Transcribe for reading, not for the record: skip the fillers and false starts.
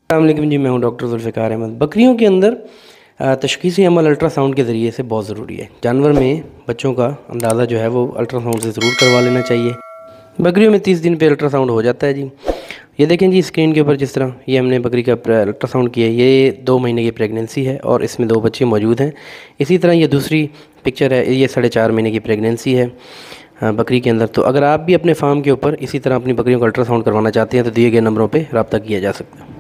अस्सलाम वालेकुम जी, मैं हूं डॉक्टर जुल्फ़िकार अहमद। बकरियों के अंदर तशख़ीसी अमल अल्ट्रासाउंड के ज़रिए से बहुत ज़रूरी है। जानवर में बच्चों का अंदाज़ा जो है वो अल्ट्रासाउंड से ज़रूर करवा लेना चाहिए। बकरियों में 30 दिन पे अल्ट्रासाउंड हो जाता है जी। ये देखें जी स्क्रीन के ऊपर, जिस तरह ये हमने बकरी का अल्ट्रासाउंड किया है, ये 2 महीने की प्रेगनेंसी है और इसमें 2 बच्चे मौजूद हैं। इसी तरह ये दूसरी पिक्चर है, ये 4.5 महीने की प्रेगनेंसी है बकरी के अंदर। तो अगर आप भी अपने फार्म के ऊपर इसी तरह अपनी बकरियों का अल्ट्रासाउंड करवाना चाहते हैं तो दिए गए नंबरों पर रब्ता किया जा सकता है।